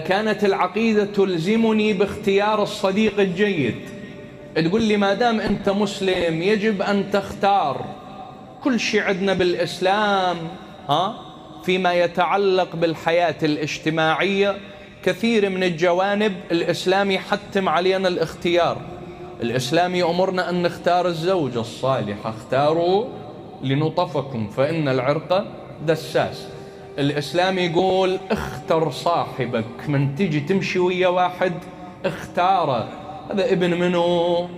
كانت العقيدة تلزمني باختيار الصديق الجيد، تقول لي ما دام أنت مسلم يجب أن تختار كل شيء عندنا بالإسلام فيما يتعلق بالحياة الاجتماعية، كثير من الجوانب الإسلام يحتم علينا الاختيار. الإسلام يأمرنا أن نختار الزوج الصالح، اختاروا لنطفكم فإن العرق دساس. الإسلام يقول اختر صاحبك، من تجي تمشي ويا واحد اختاره، هذا ابن منه،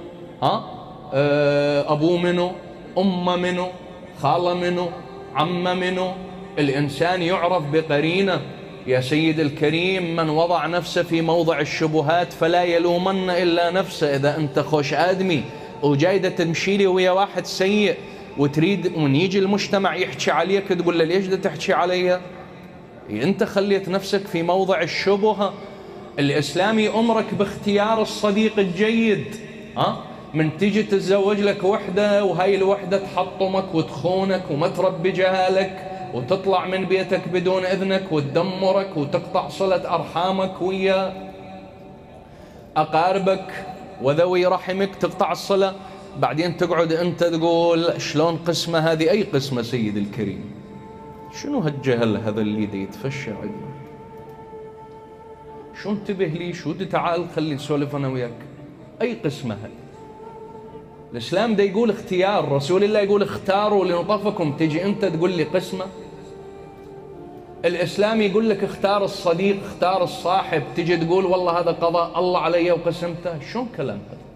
أبوه منه، أمه منه، خاله منه، عمه منه. الإنسان يعرف بقرينه. يا سيد الكريم من وضع نفسه في موضع الشبهات فلا يلومن إلا نفسه. إذا أنت خوش آدمي وجايدة تمشي لي ويا واحد سيء وتريد ونيجي المجتمع يحكي عليك تقول له ليش دا تحكي علي؟ أنت خليت نفسك في موضع الشبهة. الإسلام يأمرك باختيار الصديق الجيد. من تيجي تتزوج لك وحدة وهاي الوحدة تحطمك وتخونك وما تربي جهالك وتطلع من بيتك بدون إذنك وتدمرك وتقطع صلة أرحامك ويا أقاربك وذوي رحمك، تقطع الصلة، بعدين تقعد أنت تقول شلون قسمة هذه؟ أي قسمة سيد الكريم؟ شنو هالجهل هذا اللي دي يتفشى عندنا؟ شو انتبه لي، شو تعال خلي نسولف أنا وياك. أي قسمة هذه؟ الإسلام ده يقول اختيار، رسول الله يقول اختاروا لنطفكم، تجي أنت تقول لي قسمة؟ الإسلام يقول لك اختار الصديق، اختار الصاحب، تجي تقول والله هذا قضاء الله علي وقسمته. شو كلام هذا؟